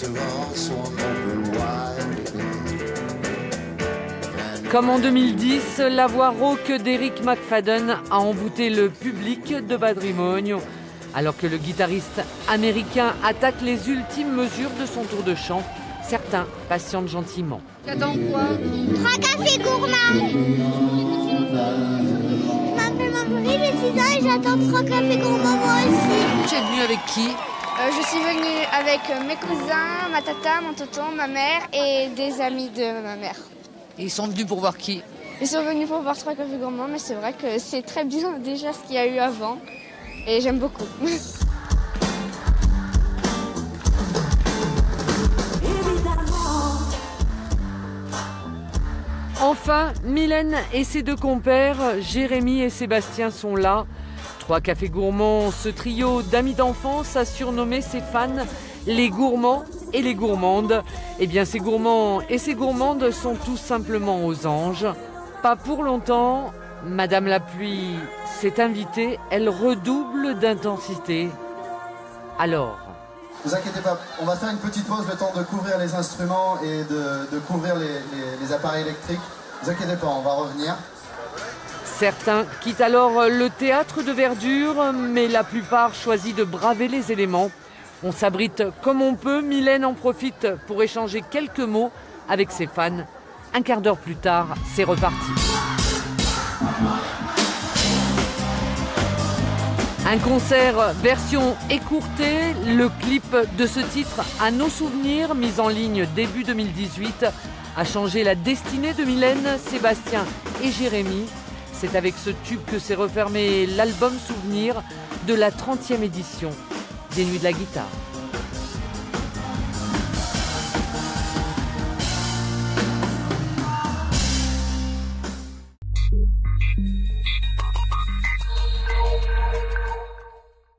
Comme en 2010, la voix rauque d'Eric McFadden a envoûté le public de Badrimonio, alors que le guitariste américain attaque les ultimes mesures de son tour de chant. Certains patientent gentiment. J'attends quoi? 3 cafés gourmands. Je m'appelle Marjorie, j'ai 6 ans et j'attends 3 cafés gourmands moi aussi. Tu es venue avec qui? Je suis venue avec mes cousins, ma tata, mon tonton, ma mère et des amis de ma mère. Ils sont venus pour voir qui? Ils sont venus pour voir 3 cafés gourmands, mais c'est vrai que c'est très bien déjà ce qu'il y a eu avant. Et j'aime beaucoup. Enfin, Mylène et ses 2 compères, Jérémy et Sébastien, sont là. 3 cafés gourmands, ce trio d'amis d'enfance a surnommé ses fans les gourmands et les gourmandes. Eh bien, ces gourmands et ces gourmandes sont tout simplement aux anges. Pas pour longtemps, Madame la Pluie s'est invitée, elle redouble d'intensité. Alors... Ne vous inquiétez pas, on va faire une petite pause, le temps de couvrir les instruments et de couvrir les appareils électriques. Ne vous inquiétez pas, on va revenir. Certains quittent alors le théâtre de verdure, mais la plupart choisissent de braver les éléments. On s'abrite comme on peut, Mylène en profite pour échanger quelques mots avec ses fans. Un quart d'heure plus tard, c'est reparti. Un concert version écourtée, le clip de ce titre « À nos souvenirs » mis en ligne début 2018 a changé la destinée de Mylène, Sébastien et Jérémy. C'est avec ce tube que s'est refermé l'album Souvenir de la 30e édition des Nuits de la Guitare.